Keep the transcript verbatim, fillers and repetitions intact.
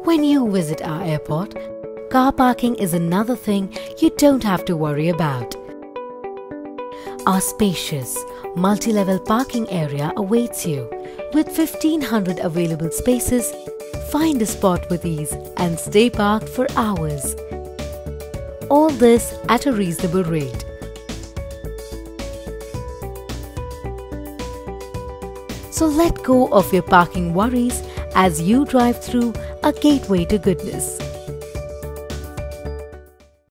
When you visit our airport, car parking is another thing you don't have to worry about. Our spacious, multi-level parking area awaits you. With fifteen hundred available spaces, find a spot with ease and stay parked for hours. All this at a reasonable rate. So let go of your parking worries as you drive through a gateway to goodness.